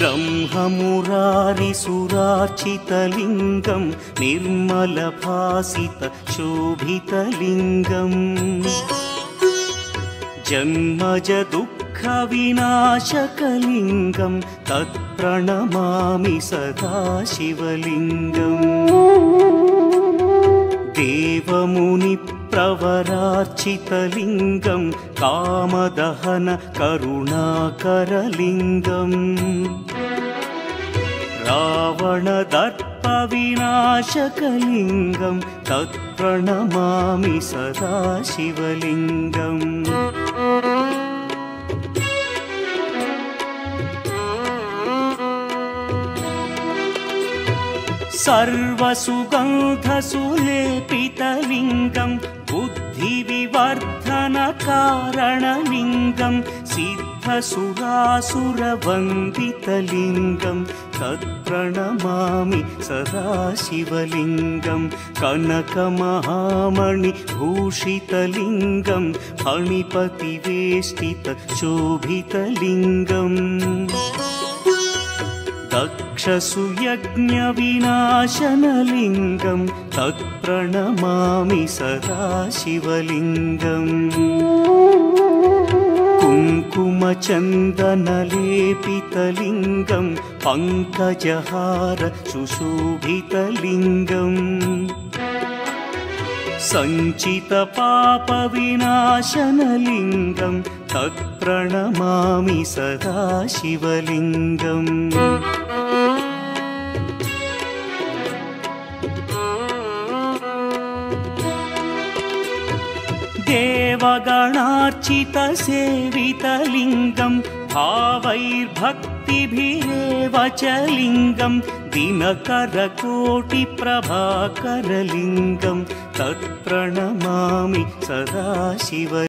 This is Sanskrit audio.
ब्रह्ममुरारिसुरार्चितलिङ्गं निर्मलभासितशोभितलिङ्गम् जन्मजदुःखविनाशकलिङ्गं तत्प्रणमामि सदा शिवलिङ्गम् देवमुनिप्रवरार्चितलिङ्गं कामदहन करुणाकरलिङ्गम् रावणदर्पविनाशकलिङ्गं तत्प्रणमामि सदा शिवलिङ्गम् सर्वसुगन्धसुलेपितलिङ्गं बुद्धिविवर्धनकारणलिङ्गं सिद्धसुरासुरवन्दितलिङ्गं तत्प्रणमामि सदा शिवलिङ्गं कनकमहामणिभूषितलिङ्गं फणिपतिवेष्टितशोभितलिङ्गम् दक्षसुयज्ञविनाशनलिङ्गं तत्प्रणमामि सदा शिवलिङ्गम् कुङ्कुमचन्दनलेपितलिङ्गं पङ्कजहार सुशोभितलिङ्गम् सञ्चितपापविनाशनलिङ्गं तत्प्रणमामि सदा शिवलिङ्गम् देवगणार्चितसेवितलिङ्गं भावैर्भक्तिभिरेव च लिङ्गं दिनकरकोटिप्रभाकरलिङ्गं तत्प्रणमामि सदा शिव